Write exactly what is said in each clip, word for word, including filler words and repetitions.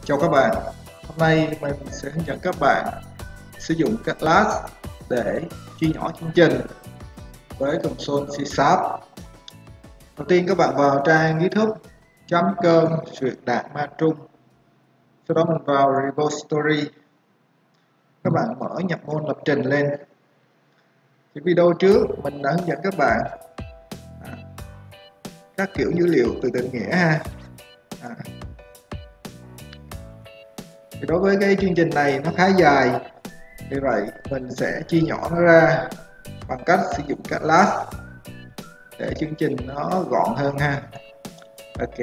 Chào các bạn, hôm nay mình sẽ hướng dẫn các bạn sử dụng các class để chia nhỏ chương trình với console C Sharp. Đầu tiên các bạn vào trang github chấm com xuyệt đạt ma trung, sau đó mình vào repository, các bạn mở nhập môn lập trình lên. Thì video trước mình đã hướng dẫn các bạn à, các kiểu dữ liệu từ định nghĩa ha. À, thì đối với cái chương trình này nó khá dài, vì vậy mình sẽ chia nhỏ nó ra bằng cách sử dụng các class để chương trình nó gọn hơn ha. Ok,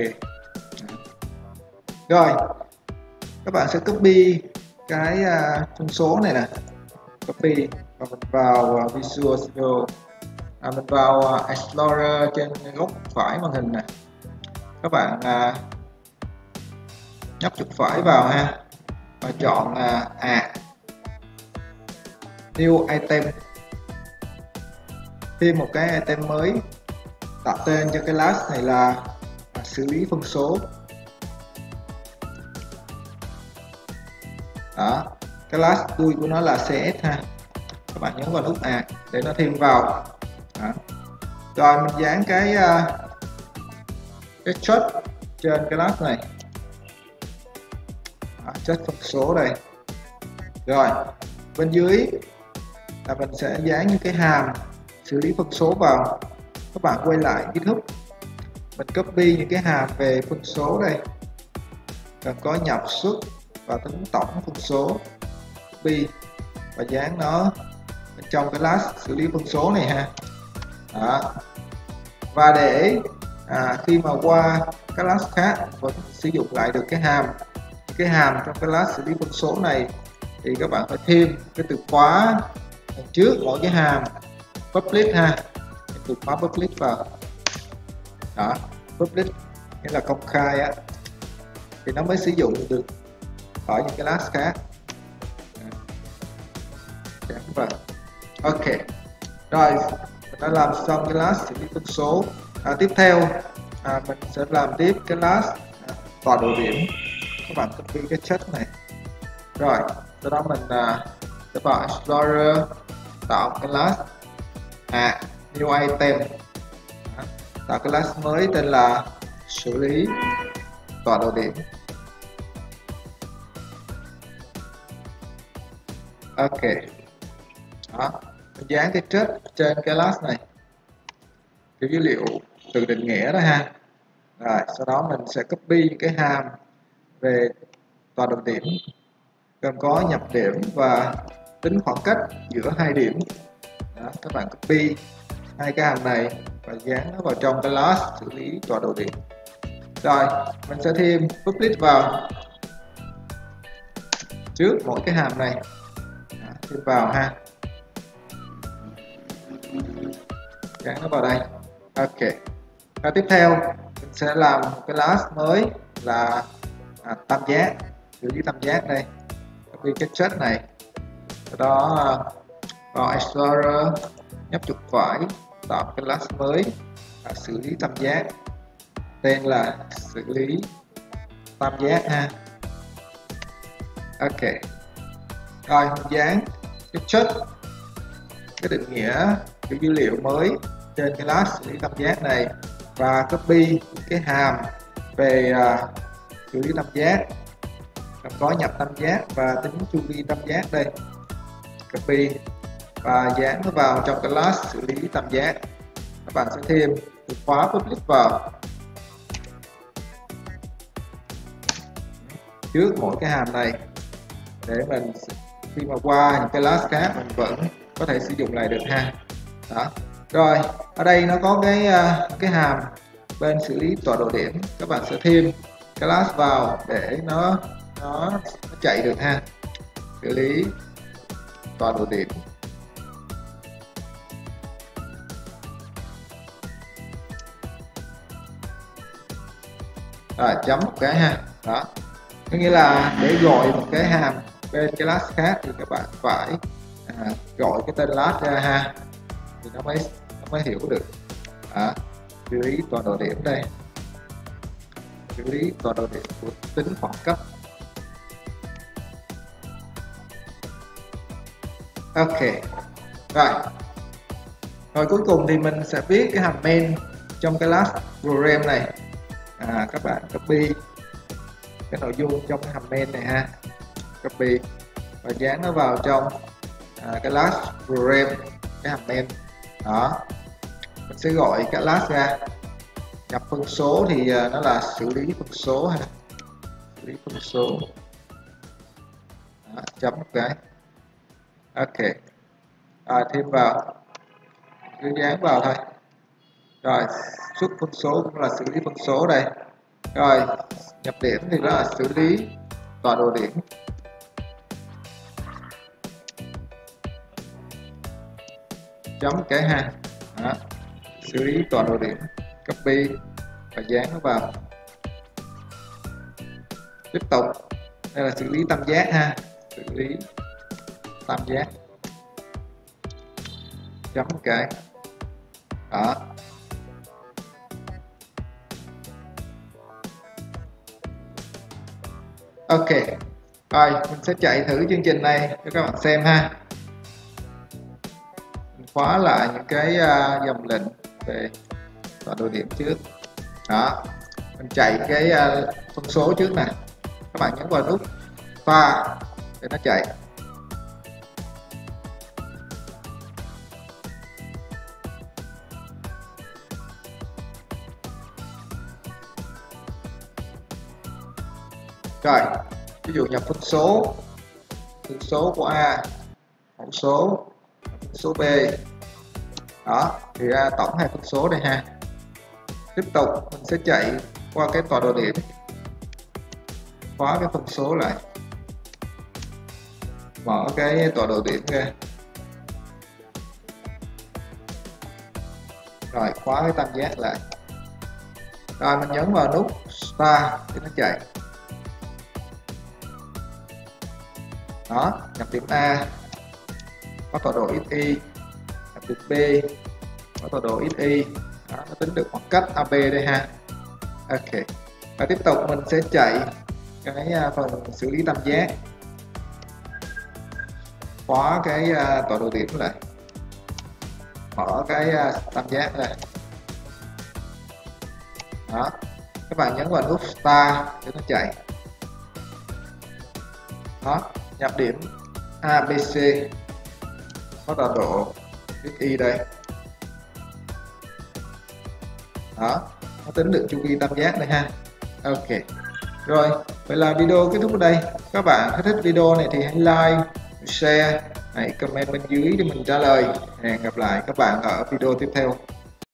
rồi các bạn sẽ copy cái uh, phân số này nè, copy và mình vào uh, Visual Studio, à, mình vào uh, Explorer trên góc phải màn hình nè, các bạn uh, nhấp chuột phải vào ha và chọn uh, Add New Item, thêm một cái item mới, tạo tên cho cái class này là à, xử lý phân số. Đó, cái class đuôi của nó là C S ha, các bạn nhấn vào nút Add để nó thêm vào. Đó. Rồi mình dán cái uh, cái chart trên cái class này, chart phân số đây. Rồi bên dưới là mình sẽ dán những cái hàm xử lý phân số vào. Các bạn quay lại GitHub, mình copy những cái hàm về phân số đây, cần có nhập xuất và tính tổng phân số, copy và dán nó bên trong cái class xử lý phân số này ha. Đó. Và để à, khi mà qua các class khác vẫn sử dụng lại được cái hàm cái hàm trong cái class xử lý phân số này, thì các bạn phải thêm cái từ khóa trước mỗi cái hàm public ha, từ khóa public vào. Đó, public nghĩa là công khai á, thì nó mới sử dụng được ở những cái class khác. Và ok, rồi mình đã làm xong cái class xử lý phân số. À, tiếp theo à, mình sẽ làm tiếp cái class à, tọa độ điểm. Các bạn copy cái check này, rồi sau đó mình à, sẽ vào Explorer tạo cái class à, New Item, đó, tạo cái class mới tên là xử lý tọa độ điểm. Ok, đó, mình dán cái check trên cái class này, cái dữ liệu từ định nghĩa đó ha. Rồi sau đó mình sẽ copy những cái hàm về tọa độ điểm, gồm có nhập điểm và tính khoảng cách giữa hai điểm. Đó, các bạn copy hai cái hàm này và dán nó vào trong cái class xử lý tọa độ điểm. Rồi mình sẽ thêm public vào trước mỗi cái hàm này. Đó, thêm vào ha, dán nó vào đây. Ok, và tiếp theo mình sẽ làm một cái class mới là à, tam giác, xử lý tam giác đây. Copy cái check này, sau đó vào Explorer nhấp chuột phải tạo cái class mới là xử lý tam giác, tên là xử lý tam giác ha. Ok, rồi mình dán cái check, cái định nghĩa cái dữ liệu mới trên cái class xử lý tam giác này và copy cái hàm về uh, xử lý tam giác, có nhập tam giác và tính chu vi tam giác đây, copy và dán nó vào trong cái class xử lý tam giác. Các bạn sẽ thêm từ khóa public vào trước mỗi cái hàm này để mình khi mà qua những cái class khác mình vẫn có thể sử dụng lại được ha. Đó. Rồi ở đây nó có cái cái hàm bên xử lý tọa độ điểm, các bạn sẽ thêm cái class vào để nó nó, nó chạy được ha, xử lý tọa độ điểm. Rồi chấm một cái ha. Đó, có nghĩa là để gọi một cái hàm bên cái class khác thì các bạn phải à, gọi cái tên class ra ha, thì nó mới nó mới hiểu được. Đó, xử lý tọa độ điểm đây, xử lý tọa độ điểm của tính khoảng cách Ok. Rồi. Rồi cuối cùng thì mình sẽ viết cái hàm main trong cái class program này. À, các bạn copy cái nội dung trong cái hàm main này ha. Copy và dán nó vào trong à, cái class program, cái hàm main. Đó. Mình sẽ gọi cái class ra. Nhập phân số thì uh, nó là xử lý phân số ha. Xử lý phân số. Đó, chấm một cái. Ok. À, thêm vào. Cứ dán vào thôi. Rồi, xuất phân số cũng là xử lý phân số đây. Rồi, nhập điểm thì nó là xử lý tọa độ điểm. Chấm cái ha. Đó. Xử lý tọa độ điểm. Copy và dán nó vào. Tiếp tục. Đây là xử lý tam giác ha. Xử lý tam giác. Chấm một cái. Đó. Ok. Rồi, mình sẽ chạy thử chương trình này cho các bạn xem ha. Mình khóa lại những cái uh, dòng lệnh về tọa độ điểm trước. Đó. Mình chạy cái uh, phân số trước nè. Các bạn nhấn vào nút pha để nó chạy. Rồi, ví dụ nhập phân số, phân số của A, mẫu số, phân số B. Đó, thì ra tổng hai phân số đây ha. Tiếp tục mình sẽ chạy qua cái tọa độ điểm, khóa cái phân số lại, mở cái tọa độ điểm ra, rồi khóa cái tam giác lại. Rồi mình nhấn vào nút Start để nó chạy. Đó, nhập điểm A có tọa độ xy, nhập điểm B có tọa độ xy. Đó, nó tính được khoảng cách a bê đây ha. Ok. Và tiếp tục mình sẽ chạy cái phần xử lý tam giác, khóa cái tọa độ điểm lại, mở cái tam giác này. Đó, các bạn nhấn vào nút Start để nó chạy. Đó, nhập điểm a bê xê có tọa độ xy đây. Đó, nó tính được chu vi tam giác này ha. Ok. Rồi, vậy là video kết thúc ở đây. Các bạn có thích video này thì hãy like, share, hãy comment bên dưới để mình trả lời. Hẹn gặp lại các bạn ở video tiếp theo.